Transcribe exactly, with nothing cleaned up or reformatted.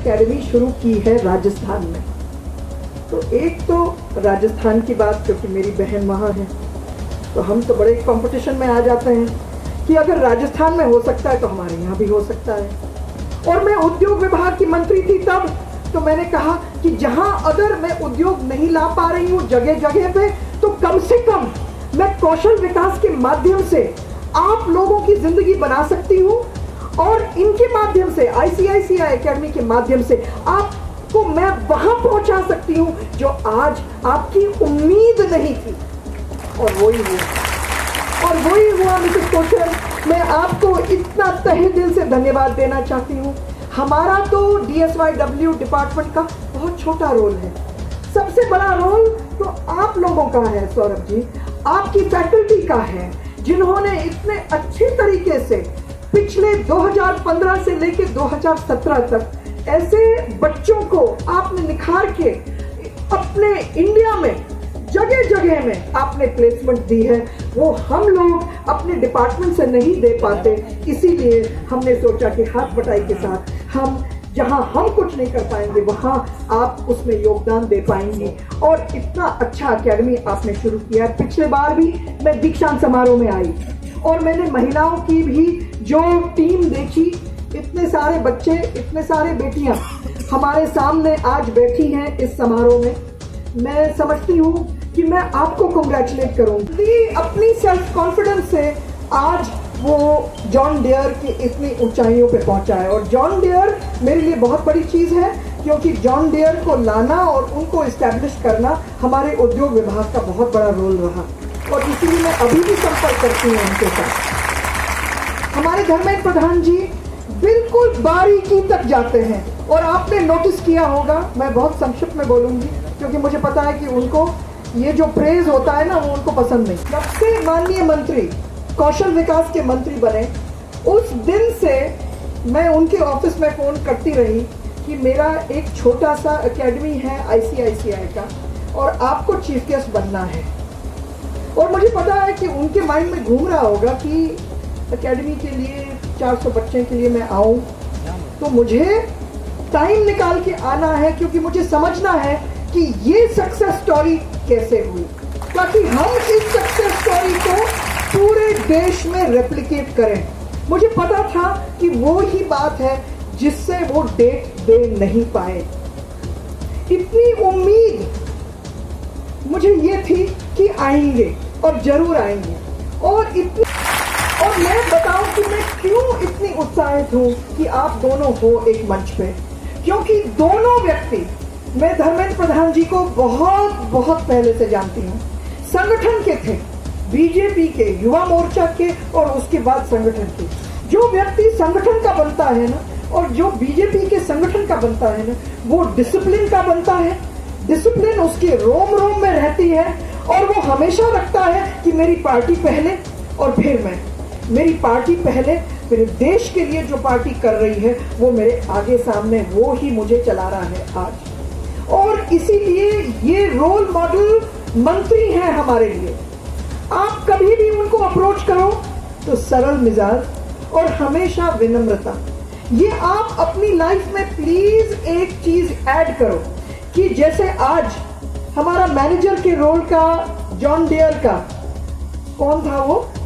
Academy शुरू की है राजस्थान में। तो एक तो राजस्थान की बात, क्योंकि मेरी बहन वहाँ है, तो हम तो बड़े कंपटीशन में आ जाते हैं कि अगर राजस्थान में हो सकता है तो हमारे यहाँ भी हो सकता है। और मैं उद्योग विभाग की मंत्री थी तब, तो मैंने कहा कि जहाँ अगर मैं उद्योग नहीं ला पा रही हूँ जगह जगह पे, तो कम से कम मैं कौशल विकास के माध्यम से आप लोगों की जिंदगी बना सकती हूँ, और इनके माध्यम से आई सी आई सी आई एकेडमी के माध्यम से आपको मैं वहां पहुंचा सकती हूँ जो आज आपकी उम्मीद नहीं थी। और वही हुआ और वही हुआ मिसेस कौशल, मैं आपको इतना तहे दिल से धन्यवाद देना चाहती हूँ। हमारा तो D S Y W department का बहुत छोटा रोल है, सबसे बड़ा रोल तो आप लोगों का है सौरभ जी, आपकी फैकल्टी का है, जिन्होंने इतने अच्छे तरीके से पिछले दो हज़ार पंद्रह से लेकर दो हज़ार सत्रह तक ऐसे बच्चों को आपने निखार के अपने इंडिया में जगह जगह में आपने प्लेसमेंट दी है। वो हम लोग अपने डिपार्टमेंट से नहीं दे पाते, इसीलिए हमने सोचा कि हाथ बटाई के साथ हम जहां हम कुछ नहीं कर पाएंगे वहां आप उसमें योगदान दे पाएंगे। और इतना अच्छा एकेडमी आपने शुरू किया है। पिछले बार भी मैं दीक्षांत समारोह में आई और मैंने महिलाओं की भी जो टीम देखी, इतने सारे बच्चे, इतने सारे बेटियां हमारे सामने आज बैठी हैं इस समारोह में। मैं समझती हूँ कि मैं आपको कंग्रेचुलेट करूंगी। अपनी सेल्फ कॉन्फिडेंस से आज वो जॉन डियर की इतनी ऊंचाइयों पे पहुंचा है। और जॉन डियर मेरे लिए बहुत बड़ी चीज है, क्योंकि जॉन डियर को लाना और उनको इस्टेब्लिश करना हमारे उद्योग विभाग का बहुत बड़ा रोल रहा, और इसीलिए मैं अभी भी संपर्क करती हूँ उनके साथ। हमारे धर्मेंद्र प्रधान जी बिल्कुल बारीकी तक जाते हैं, और आपने नोटिस किया होगा, मैं बहुत संक्षिप्त में बोलूंगी क्योंकि मुझे पता है कि उनको ये जो प्रेज होता है ना वो उनको पसंद नहीं। जब से माननीय मंत्री कौशल विकास के मंत्री बने उस दिन से मैं उनके ऑफिस में फोन करती रही कि मेरा एक छोटा सा एकेडमी है आई सी आई सी आई का और आपको चीफ गेस्ट बनना है। और मुझे पता है कि उनके माइंड में घूम रहा होगा कि एकेडमी के लिए चार सौ बच्चे के लिए मैं आऊं, तो मुझे टाइम निकाल के आना है, क्योंकि मुझे समझना है कि ये सक्सेस स्टोरी कैसे हुई, ताकि हम इस सक्सेस स्टोरी को पूरे देश में रेप्लिकेट करें। मुझे पता था कि वो ही बात है जिससे वो डेट दे नहीं पाए। इतनी उम्मीद मुझे ये थी कि आएंगे और जरूर आएंगे। और इतनी और मैं बताऊं कि मैं क्यों इतनी उत्साहित हूं कि आप दोनों हो एक मंच पे, क्योंकि दोनों व्यक्ति मैं धर्मेंद्र प्रधान जी को बहुत बहुत पहले से जानती हूँ। संगठन के थे, बीजेपी के, युवा मोर्चा के, और उसके बाद संगठन के। जो व्यक्ति संगठन का बनता है ना, और जो बीजेपी के संगठन का बनता है ना, वो डिसिप्लिन का बनता है। डिसिप्लिन उसके रोम रोम में रहती है, और वो हमेशा रखता है कि मेरी पार्टी पहले और फिर मैं, मेरी पार्टी पहले, मेरे देश के लिए जो पार्टी कर रही है वो मेरे आगे सामने, वो ही मुझे चला रहा है आज। और इसीलिए ये रोल मॉडल मंत्री हैं हमारे लिए। आप कभी भी उनको अप्रोच करो तो सरल मिजाज और हमेशा विनम्रता, ये आप अपनी लाइफ में प्लीज एक चीज ऐड करो कि जैसे आज हमारा मैनेजर के रोल का जॉन डियर का कौन था वो